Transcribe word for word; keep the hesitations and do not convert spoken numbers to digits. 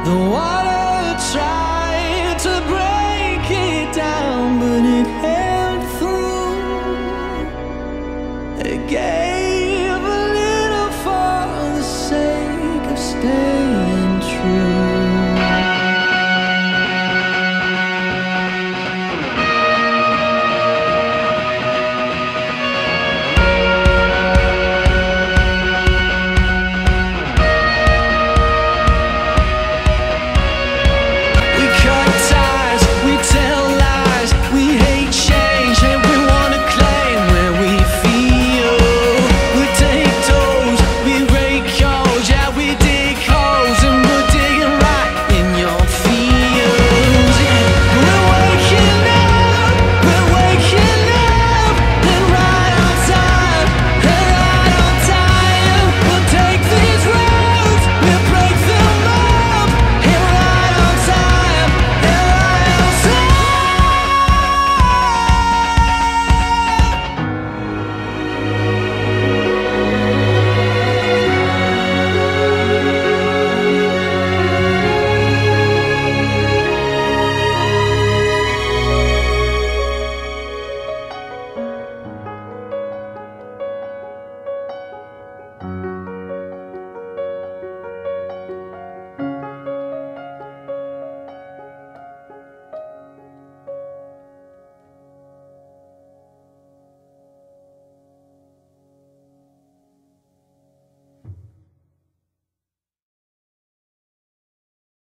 The water tried to break it down, but it held through. It gave a little for the sake of staying.